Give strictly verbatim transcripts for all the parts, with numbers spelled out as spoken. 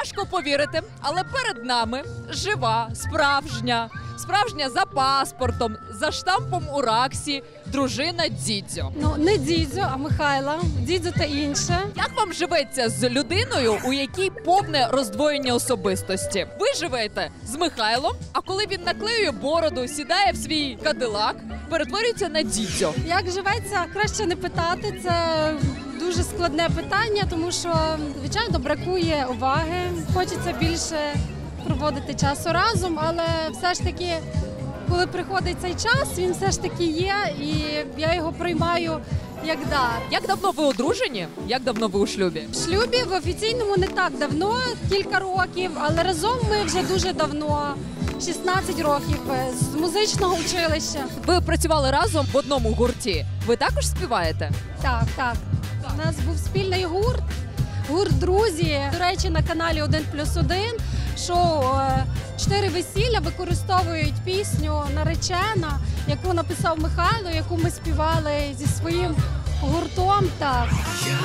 Важко повірити, але перед нами жива, справжня, справжня за паспортом, за штампом у РАКСі дружина Дідзьо. Ну, не Дідзьо, а Михайла. Дідзьо та інше. Як вам живеться з людиною, у якій повне роздвоєння особистості? Ви живете з Михайлом, а коли він наклеює бороду, сідає в свій кадилак, перетворюється на Дідзьо. Як живеться, краще не питати. Це дуже складне питання, тому що, звичайно, бракує уваги. Хочеться більше проводити часу разом, але все ж таки, коли приходить цей час, він все ж таки є, і я його приймаю як дар. Як давно ви одружені? Як давно ви у шлюбі? В шлюбі в офіційному не так давно, кілька років, але разом ми вже дуже давно, шістнадцять років, з музичного училища. Ви працювали разом в одному гурті. Ви також співаєте? Так, так. У нас був спільний гурт, гурт «Друзі». До речі, на каналі один плюс один шоу «Чотири весілля» використовують пісню «Наречена», яку написав Михайло, яку ми співали зі своїм гуртом. Так. Я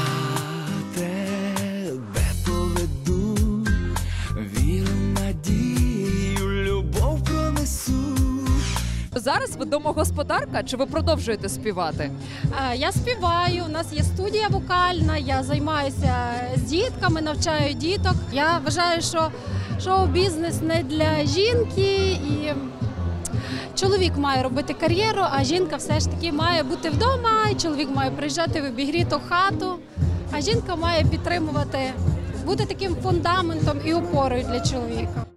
тебе поведу, віру, надію, любов пронесу. Зараз ви домогосподарка чи ви продовжуєте співати? Е, Я співаю, у нас є студія вокальна, я займаюся з дітками, навчаю діток. Я вважаю, що шоу-бізнес не для жінки, і чоловік має робити кар'єру, а жінка все ж таки має бути вдома, і чоловік має приїжджати в обігріту хату, а жінка має підтримувати, бути таким фундаментом і опорою для чоловіка.